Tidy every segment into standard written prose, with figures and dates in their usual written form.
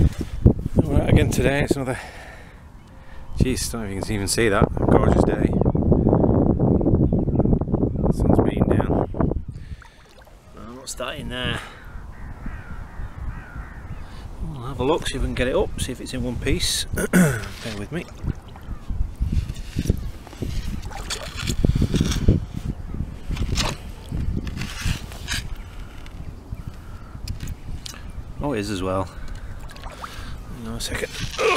Alright, again today it's another, jeez, I don't know if you can even see that, a gorgeous day. Sun's beating down. Oh, what's that in there? We'll have a look, see if we can get it up, see if it's in one piece. Bear with me. Oh, it is as well. Hang on a second.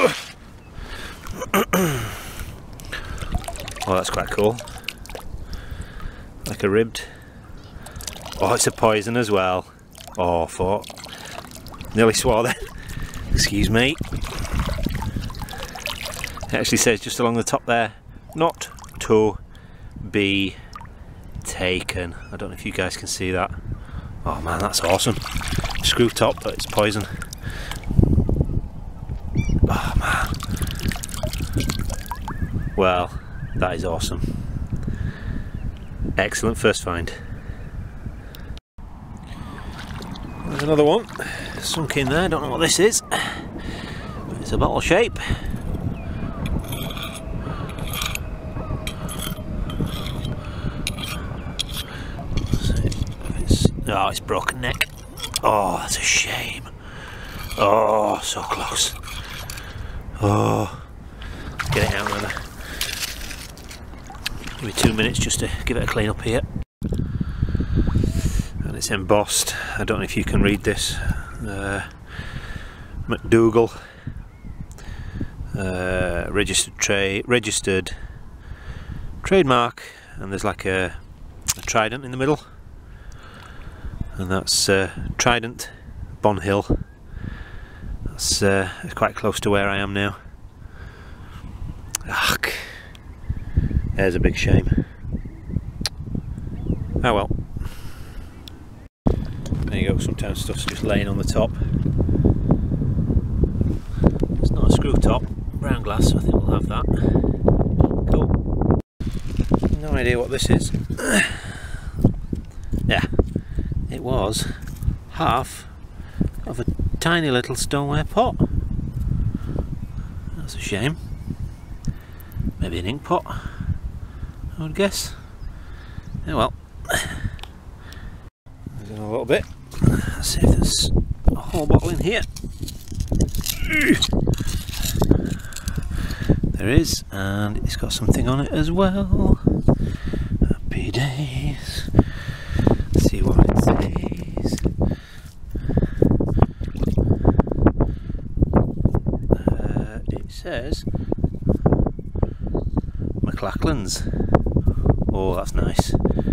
Oh, that's quite cool. Like a ribbed. Oh, it's a poison as well. Oh, fuck. Nearly swore then. Excuse me. It actually says just along the top there, not to be taken. I don't know if you guys can see that. Oh man, that's awesome. Screw top, but it's poison. Oh man. Well, that is awesome. Excellent first find. There's another one sunk in there. Don't know what this is. It's a bottle shape. Oh, it's broken neck. Oh, that's a shame. Oh, so close. Oh, let's get it out rather. Give me 2 minutes just to give it a clean up here. And it's embossed. I don't know if you can read this. McDougall. Registered trademark, and there's like a trident in the middle. And that's Trident, Bonhill. That's quite close to where I am now. Ugh. There's a big shame. Oh well. There you go, sometimes stuff's just laying on the top. It's not a screw top, brown glass, so I think we'll have that. Cool. No idea what this is. Yeah. It was half of a tiny little stoneware pot. That's a shame. Maybe an ink pot, I would guess. Oh well. There's in a little bit. Let's see if there's a whole bottle in here. There is, and it's got something on it as well. Happy days. Let's see what it says. It says McLachlan's. Oh, that's nice.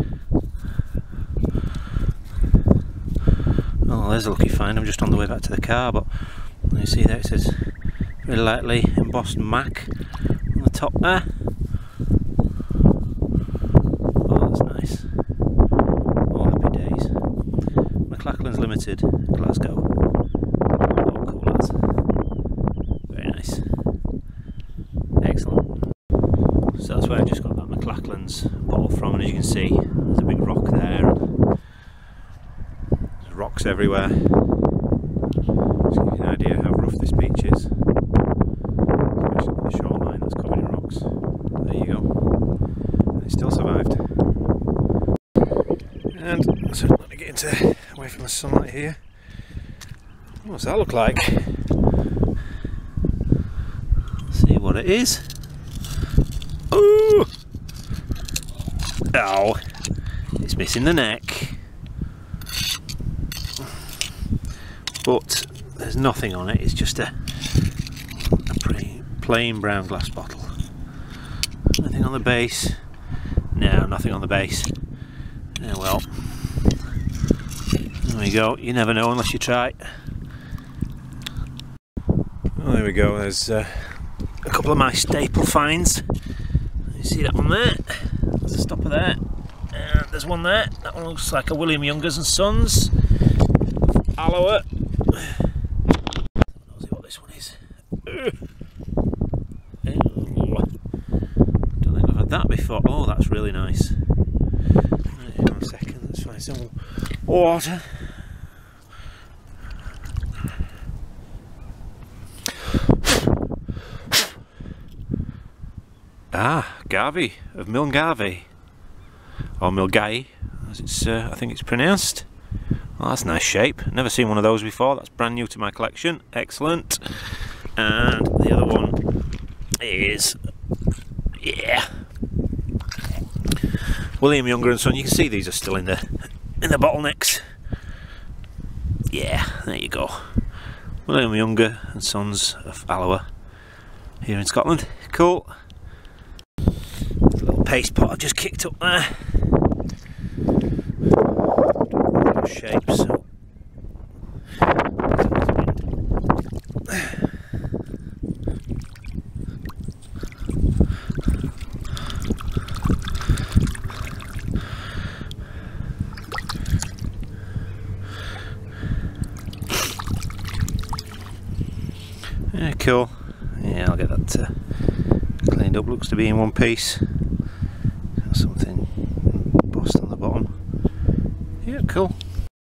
Oh, there's a lucky find. I'm just on the way back to the car, but you see there it says very lightly embossed Mac on the top there. Oh, that's nice. Oh, happy days. McLachlan's Limited, Glasgow. Oh, cool lads. Very nice. Excellent. So that's where I just got that McLachlan's bottle from, and as you can see, there's a big rock there. And there's rocks everywhere. Just to give you an idea how rough this beach is. Especially with the shoreline that's covered in rocks. There you go. And it still survived. And so let me get away from the sunlight here. What does that look like? Let's see what it is. Ooh! Oh! It's missing the neck. But there's nothing on it, it's just a plain brown glass bottle. Nothing on the base. No, nothing on the base. Yeah, well, there we go. You never know unless you try. Well, there we go. There's a couple of my staple finds. You see that one there? There's a stopper there. And there's one there. That one looks like a William Youngers and Sons. Alloa. Don't know what this one is. Don't think I've had that before. Oh, that's really nice. Right, hang on a second, let's find some water. Garvey of Milngavie, or Milgai, as it's I think it's pronounced. Well, that's a nice shape. Never seen one of those before. That's brand new to my collection. Excellent. And the other one is, yeah, William Younger and Son. You can see these are still in the bottlenecks. Yeah, there you go. William Younger and Sons of Alloa here in Scotland. Cool. Little paste pot I've just kicked up there. Shapes. Yeah, cool. Yeah, I'll get that cleaned up. Looks to be in one piece. Got something embossed on the bottom. Yeah, cool.